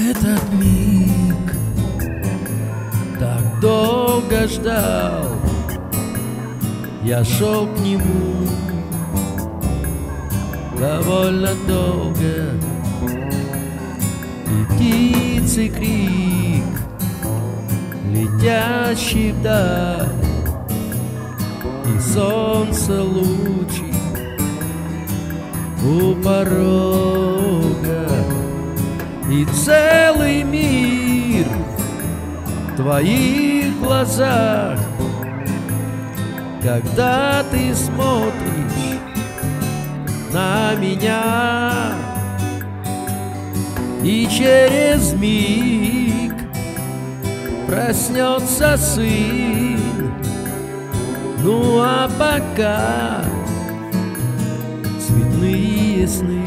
Этот миг так долго ждал, я шел к нему довольно долго, и птицы крик, летящий вдаль, и солнце лучи у порога, и целый мир в твоих глазах, когда ты смотришь на меня. И через миг проснется сын. Ну а пока цветные сны.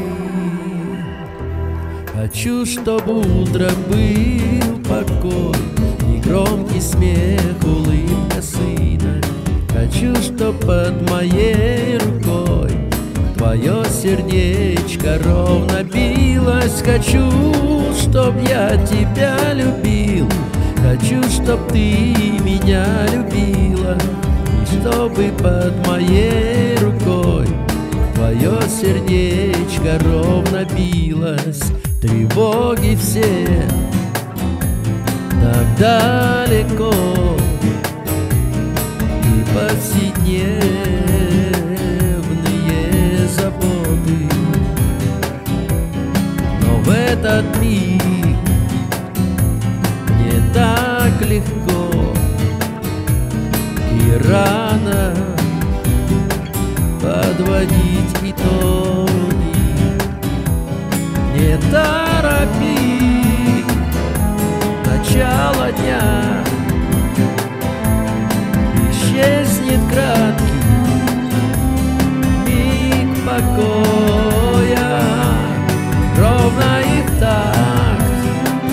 Хочу, чтобы утром был покой, негромкий смех, улыбка сына. Хочу, чтоб под моей рукой твое сердечко ровно билось. Хочу, чтоб я тебя любил. Хочу, чтоб ты меня любила. И чтобы под моей рукой твое сердечко ровно билось. Тревоги все так далеко, и повседневные заботы, но в этот миг не так легко и рано подводить итоги. Не торопи начало дня, исчезнет краткий миг покоя. Ровно и в такт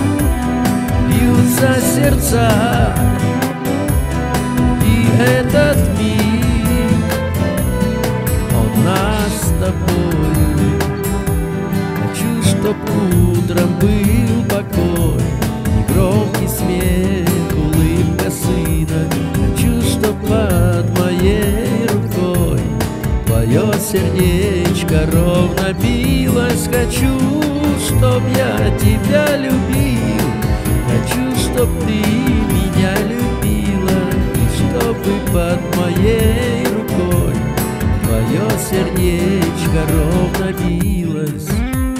бьются сердца, и этот миг он нас с тобою. Хочу, чтоб утром был покой, негромкий смех, улыбка сына. Хочу, чтоб под моей рукой твое сердечко ровно билось. Хочу, чтоб я тебя любил. Хочу, чтоб ты меня любила. И чтобы под моей рукой твое сердечко ровно билось.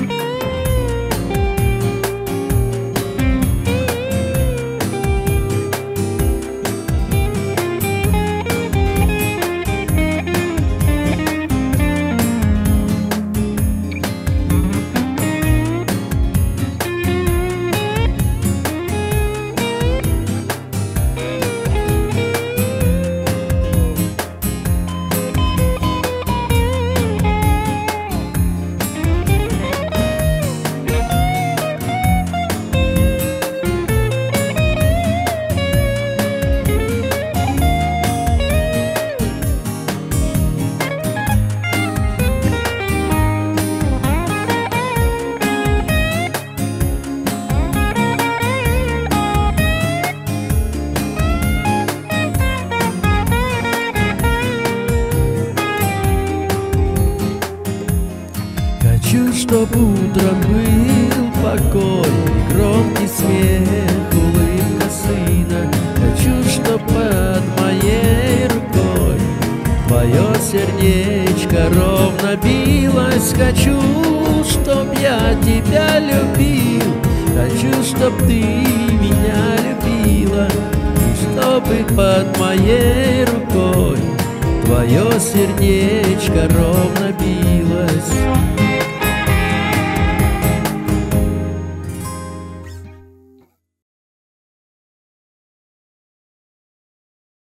Хочу, чтоб утром был покой, громкий смех, улыбка сына. Хочу, чтоб под моей рукой твое сердечко ровно билось. Хочу, чтоб я тебя любил. Хочу, чтоб ты меня любила. И чтобы под моей рукой твое сердечко ровно билось.